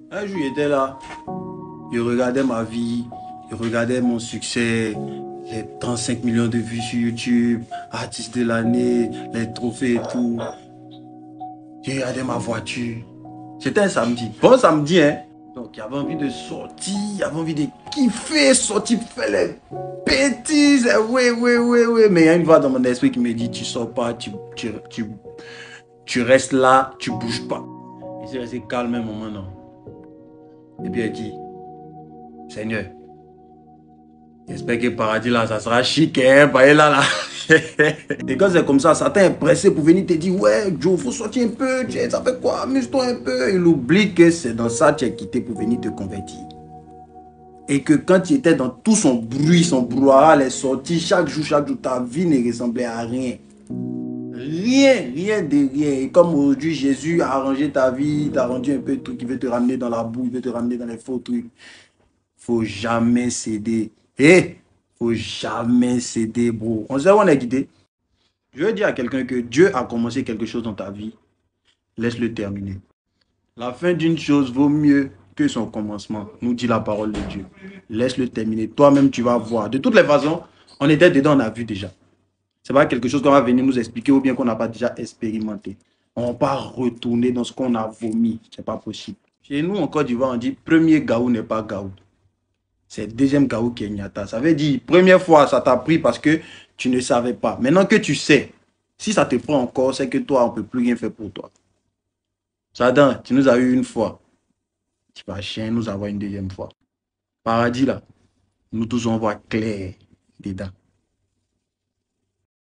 Un jour, j'étais là, je regardais ma vie, je regardais mon succès, les 35 millions de vues sur YouTube, artiste de l'année, les trophées et tout. J'ai regardé ma voiture. C'était un samedi. Bon samedi, hein. Donc, il y avait envie de sortir, il y avait envie de kiffer, sortir, faire les bêtises. Oui, oui, oui, oui. Mais il y a une voix dans mon esprit qui me dit, tu sors pas, tu restes là, tu bouges pas. Il s'est resté calme un moment, non. Et puis il dit, Seigneur, j'espère que le paradis là, ça sera chic, hein, bah, là. Et quand c'est comme ça, Satan est pressé pour venir te dire, ouais, Joe, faut sortir un peu, ça fait quoi, amuse-toi un peu. Il oublie que c'est dans ça que tu es quitté pour venir te convertir. Et que quand tu étais dans tout son bruit, son brouhaha, les sorties, chaque jour, ta vie ne ressemblait à rien. Rien, rien de rien. Et comme aujourd'hui, Jésus a arrangé ta vie, t'a rendu un peu de trucs, il veut te ramener dans la boue, il veut te ramener dans les faux trucs. Faut jamais céder. Faut jamais céder, bro. On sait où on est quitté. Je veux dire à quelqu'un que Dieu a commencé quelque chose dans ta vie. Laisse-le terminer. La fin d'une chose vaut mieux que son commencement, nous dit la parole de Dieu. Laisse-le terminer. Toi-même, tu vas voir. De toutes les façons, on était dedans, on a vu déjà. Ce n'est pas quelque chose qu'on va venir nous expliquer ou bien qu'on n'a pas déjà expérimenté. On ne va pas retourner dans ce qu'on a vomi. Ce n'est pas possible. Chez nous, en Côte d'Ivoire, on dit premier gaou n'est pas gaou. C'est le deuxième gaou qui est Nyata. Ça veut dire, première fois, ça t'a pris parce que tu ne savais pas. Maintenant que tu sais, si ça te prend encore, c'est que toi, on ne peut plus rien faire pour toi. Satan, tu nous as eu une fois. Tu vas chien nous avoir une deuxième fois. Paradis là, nous tous on voit clair dedans.